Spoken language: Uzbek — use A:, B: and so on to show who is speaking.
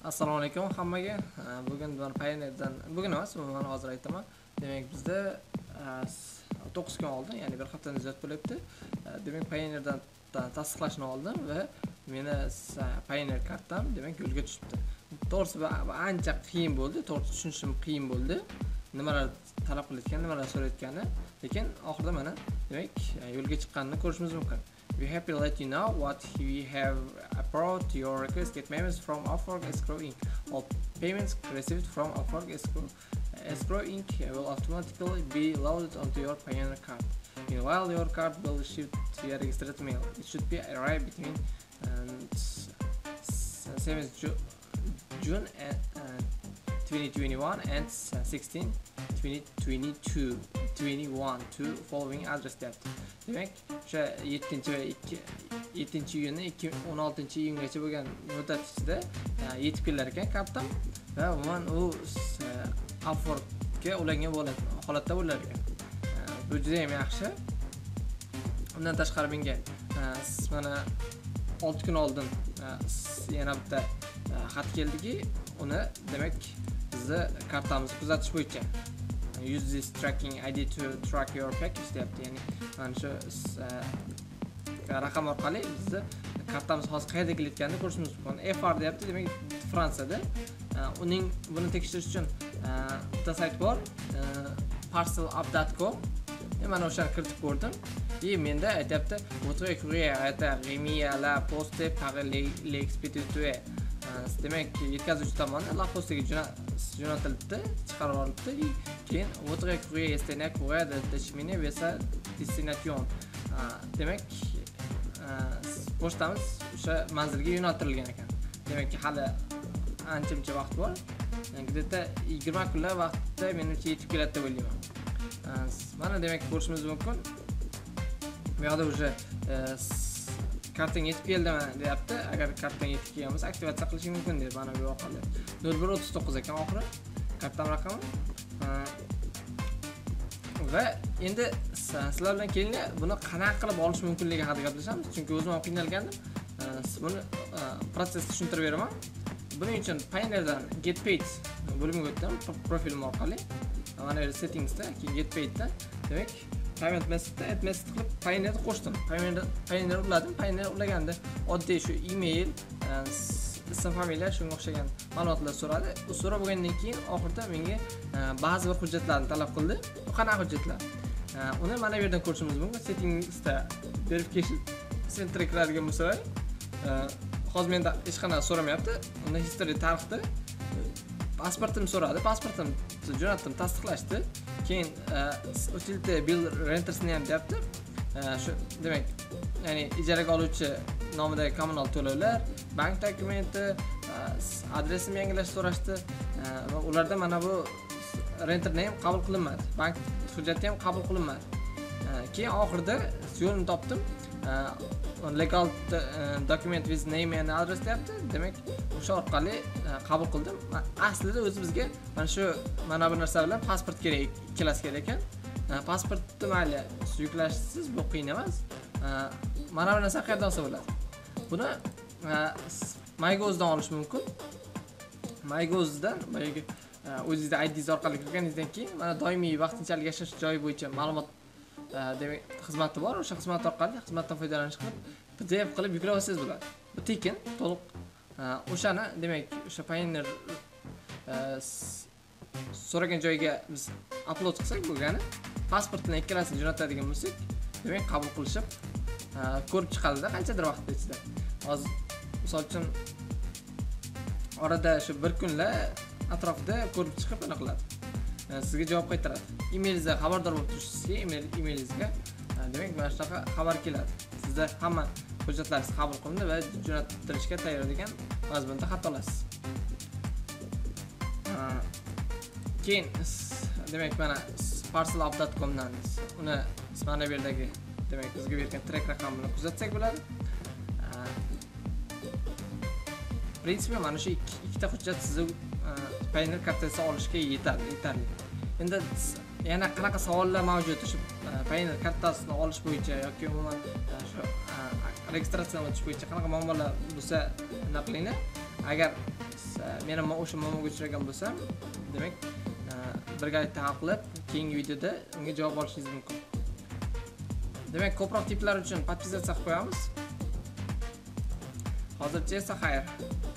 A: Assalomu alaykum hammaga. Bugun men Pioneerdan bugun emas, men hozir aytaman. Demak, bizda 9 kun oldin, ya'ni bir haftadan ziyod bo'lyapti. Demak, Pioneerdan tasdiqlashni oldim va meni Pioneer kartam demak yo'lga tushibdi. To'g'risi ancha qiyin bo'ldi, to'g'ri tushunishim qiyin bo'ldi. Nimalar talab qilayotgani, nimalar so'rayotgani, lekin oxirida mana demak yo'lga chiqqanini ko'rishimiz mumkin. We're happy to let you know what we have approved your request. Get payments from Upwork Escrow Inc. All payments received from Upwork Escrow Inc. will automatically be loaded onto your Pioneer card. Meanwhile, your card will ship via registered mail. It should be arrived between 7th June 2021 and 16 2022 21 to following address date. Demek o'sha 7-iyunni 16-iyungacha bo'lgan muddat ichida yetib kelar ekan kartam va umuman u Upworkga ulangan holatda bo'lar ekan. Bu juda ham yaxshi. Undan tashqari menga mana 6 kun oldin yana bitta xat keldiki, uni demak bizni kartamizni kuzatish bo'yicha use this tracking ID to track your package deyapti. Ya'ni mana shu raqam orqali bizni kartamiz hozir qayerda kelayotganini ko'rishimiz mumkin. FR deyapti, demak Fransiyada. Buni tekshirish uchun bitta sayt bor, parcelup.com. Mana o'shani kiritib ko'rdim. Menda aytayapti, votre courrier a été remis à la poste par l'expéditeur. Demak, yetkazuvchi tomonidan la postaga jo'natilibdi, chiqarib olibdi. Keyin votre courrier est courrier de chemin vers sa destination. Demak, pochtamiz o'sha manzilga yo'naltirilgan ekan. Demak, hali ancha-muncha vaqt bor. Где-то 20 kunlar vaqtda menimcha yetib keladi deb o'ylayman. Mana demak ko'rishimiz mumkin. Bu yerda o'sha kartang yetib keldimi deyapti. Agar kartang yetib kelgan bo'lsa, aktivatsiya qilishing mumkin deb mana bu orqali. 0139 ekan oxiri kartam raqami. Va endi sizlar bilan keling buni qanaqa qilib olish mumkinligi haqida gaplashamiz. Chunki o'zim ham qiynalgandim. Buni protsessni tushuntirib beraman. Buning uchun Pioneerdan Get Paid bo'limiga o'tdim, profilim orqali. Mana bu settingsda, keyin Get Paidda demak payment message qilib Pioneerni qo'shdim. Pioneer uladim. Pioneer ulaganda oddiy shu email, ism, familiya, shunga o'xshagan ma'lumotlar so'radi. U so'rab bo'lgandan keyin oxirida menga ba'zi bir hujjatlarni talab qildi. Bu qanaqa hujjatlar? Uni mana bu yerdan ko'rishimiz mumkin. Settingsda verification center kiradigan bo'lsa, hozir menda hech qanaqa so'ramayapti. Unda history tarixda pasportimni so'radi. Pasportimni jo'natdim, tasdiqlashdi. Keyin utility bill rentersni ham deyapti. Shu demak, ya'ni ijaraga oluvchi nomidagi kommunal to'lovlar, bank dokumenti, adresini yangilash so'rashdi va ularda mana bu renterni ham qabul qilinmadi. Bank hujjati ham qabul qilinmadi. Keyin oxirida yo'lni topdim. Legal document with name and address deyapti. Demak, o'sha orqali qabul qildim. Aslida o'zi bizga mana bu narsa bilan pasport kerak, ikkalasi kerak ekan. Pasportni mayli yuklashsiz, bu qiyin emas. Mana bu narsa qayerdan olsa bo'ladi? Buni MyGozdan olish mumkin. MyGozdan boyagi o'zingizning IDingiz orqali kirganingizdan keyin mana doimiy vaqtinchalik yashash joyi bo'yicha ma'lumot demak xizmati bor. O'sha xizmat orqali xizmatdan foydalanish qilib PDF qilib yuklab olsangiz bo'ladi. Bu tekin, to'liq. O'shani demak o'sha Pioneer so'ragan joyga biz upload qilsak bo'lgani, pasportni ikkalasini jo'natadigan bo'lsak, demak qabul qilishib ko'rib chiqadi-da qanchadir vaqt ichida. Hozir misol uchun orada shu bir kunlar atrofida ko'rib chiqib aniq qiladi. Sizga javob qaytaradi. Emailingizga xabardor bo'lib turishingiz, emailingizga demak mana shunaqa xabar keladi. Sizda hamma hujjatlaringiz qabul qilindi va jo'natilishga tayyor degan mazmunda xat olasiz. Keyin demak mana parcelup.com dan uni mana bu yerdagi demak bizga bergan track raqamini kuzatsak bo'ladi. Prinsipda mana shu ikkita hujjat sizni Pioneer kartasi olishga yetarli. Endi yana qanaqa savollar mavjud shu Pioneer kartasini olish bo'yicha yoki umuman shu registratsiya o'tish bo'yicha qanaqa muammolar bo'lsa, nima qilinglar? Agar men ham o'sha muammoga uchragan bo'lsam, demak, birgalikda hal qilib, keyingi videoda unga javob olishingiz mumkin. Demak, ko'proq tiplar uchun podpisatsiya qilib qo'yamiz. Hozircha esa xayr.